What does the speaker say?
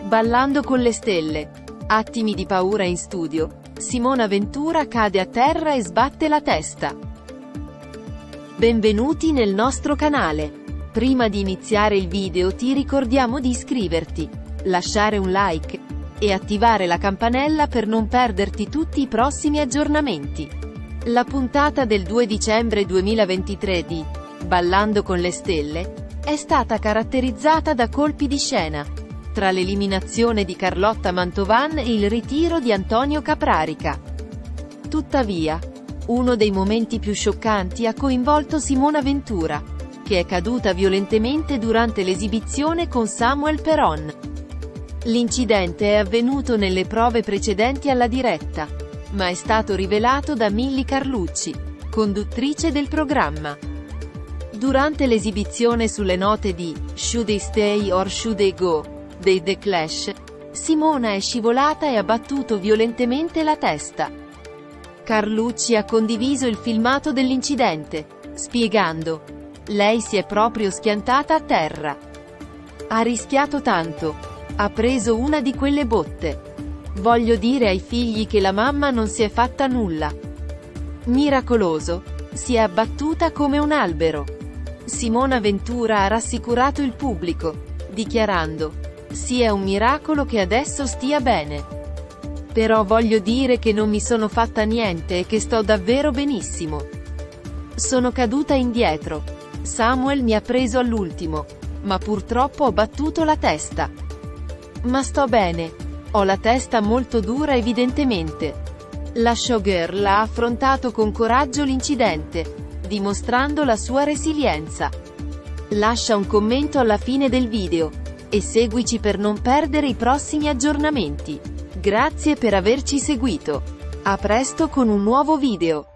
Ballando con le stelle. Attimi di paura in studio. Simona Ventura cade a terra e sbatte la testa. Benvenuti nel nostro canale. Prima di iniziare il video ti ricordiamo di iscriverti, lasciare un like e attivare la campanella per non perderti tutti i prossimi aggiornamenti. La puntata del 2 dicembre 2023 di Ballando con le stelle è stata caratterizzata da colpi di scena, tra l'eliminazione di Carlotta Mantovan e il ritiro di Antonio Caprarica. Tuttavia, uno dei momenti più scioccanti ha coinvolto Simona Ventura, che è caduta violentemente durante l'esibizione con Samuel Peron. L'incidente è avvenuto nelle prove precedenti alla diretta, ma è stato rivelato da Milly Carlucci, conduttrice del programma. Durante l'esibizione sulle note di Should I Stay or Should I Go dei The Clash, Simona è scivolata e ha battuto violentemente la testa. Carlucci ha condiviso il filmato dell'incidente, spiegando: "Lei si è proprio schiantata a terra. Ha rischiato tanto. Ha preso una di quelle botte. Voglio dire ai figli che la mamma non si è fatta nulla. Miracoloso. Si è abbattuta come un albero." Simona Ventura ha rassicurato il pubblico, dichiarando: "Sì, è un miracolo che adesso stia bene. Però voglio dire che non mi sono fatta niente e che sto davvero benissimo. Sono caduta indietro. Samuel mi ha preso all'ultimo, ma purtroppo ho battuto la testa. Ma sto bene. Ho la testa molto dura evidentemente." La showgirl ha affrontato con coraggio l'incidente, dimostrando la sua resilienza. Lascia un commento alla fine del video e seguici per non perdere i prossimi aggiornamenti. Grazie per averci seguito. A presto con un nuovo video.